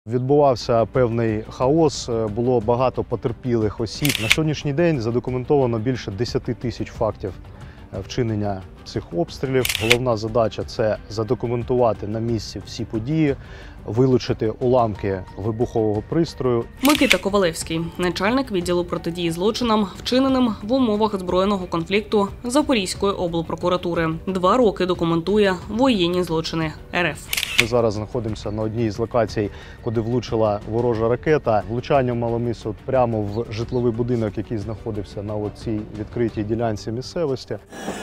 Відбувався певний хаос, було багато потерпілих осіб. На сьогоднішній день задокументовано більше 10 тисяч фактів вчинення цих обстрілів. Головна задача – це задокументувати на місці всі події, вилучити уламки вибухового пристрою. Микита Ковалевський, начальник відділу протидії злочинам, вчиненим в умовах збройного конфлікту Запорізької облпрокуратури. 2 роки документує воєнні злочини РФ. Ми зараз знаходимося на одній з локацій, куди влучила ворожа ракета. Влучання мало місце прямо в житловий будинок, який знаходився на цій відкритій ділянці місцевості.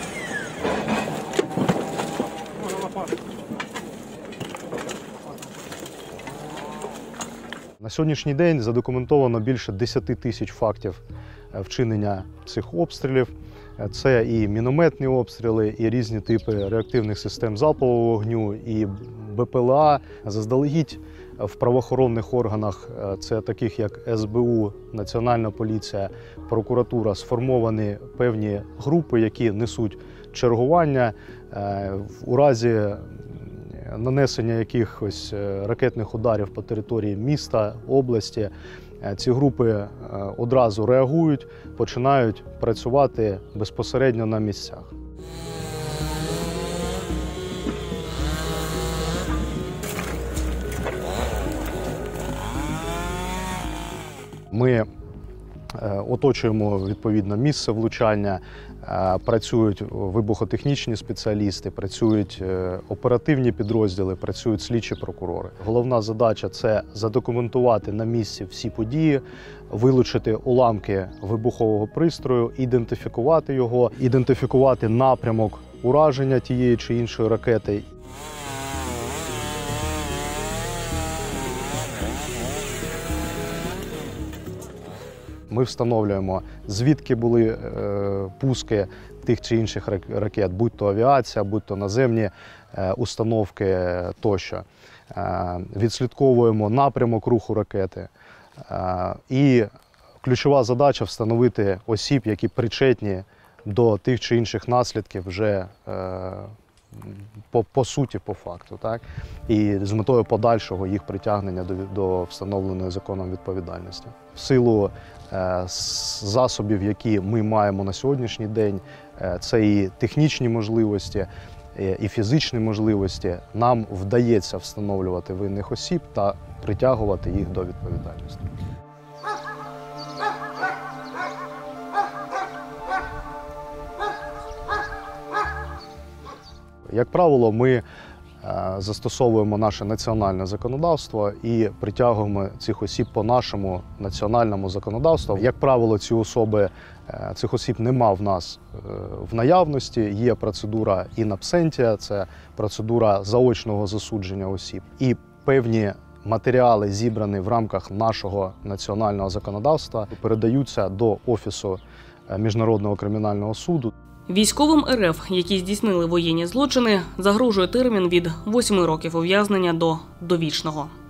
На сьогоднішній день задокументовано більше 10 тисяч фактів вчинення цих обстрілів. Це і мінометні обстріли, і різні типи реактивних систем залпового вогню, і БПЛА. Заздалегідь в правоохоронних органах, це таких як СБУ, Національна поліція, прокуратура, сформовані певні групи, які несуть чергування. У разі нанесення якихось ракетних ударів по території міста, області, ці групи одразу реагують, починають працювати безпосередньо на місцях. Ми оточуємо відповідно місце влучання, працюють вибухотехнічні спеціалісти, працюють оперативні підрозділи, працюють слідчі прокурори. Головна задача – це задокументувати на місці всі події, вилучити уламки вибухового пристрою, ідентифікувати його, ідентифікувати напрямок ураження тієї чи іншої ракети. Ми встановлюємо, звідки були пуски тих чи інших ракет, будь-то авіація, будь-то наземні установки тощо. Відслідковуємо напрямок руху ракети. І ключова задача – встановити осіб, які причетні до тих чи інших наслідків вже по суті, по факту, так? І з метою подальшого їх притягнення до встановленої законом відповідальності. В силу засобів, які ми маємо на сьогоднішній день, це і технічні можливості, і фізичні можливості, нам вдається встановлювати винних осіб та притягувати їх до відповідальності. Як правило, ми застосовуємо наше національне законодавство і притягуємо цих осіб по нашому національному законодавству. Як правило, цих осіб нема в нас в наявності. Є процедура in absentia, це процедура заочного засудження осіб. І певні матеріали, зібрані в рамках нашого національного законодавства, передаються до Офісу Міжнародного кримінального суду. Військовим РФ, які здійснили воєнні злочини, загрожує термін від 8 років ув'язнення до довічного.